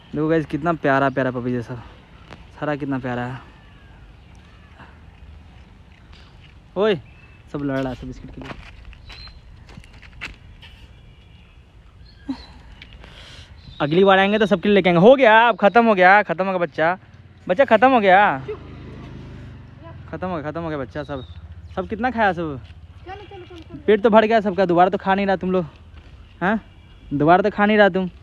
देखो गाइस कितना प्यारा प्यारा पपी जैसा सारा कितना प्यारा है। ओए सब लड़ रहा है सब बिस्किट के लिए। अगली बार आएंगे तो सबके लिए लेके आएंगे। हो गया अब खत्म हो गया बच्चा खत्म हो गया बच्चा। सब कितना खाया सब? पेट तो भर गया सबका। दोबारा तो खा नहीं रहा तुम लोग हैं? दोबारा तो खा नहीं रहा तुम।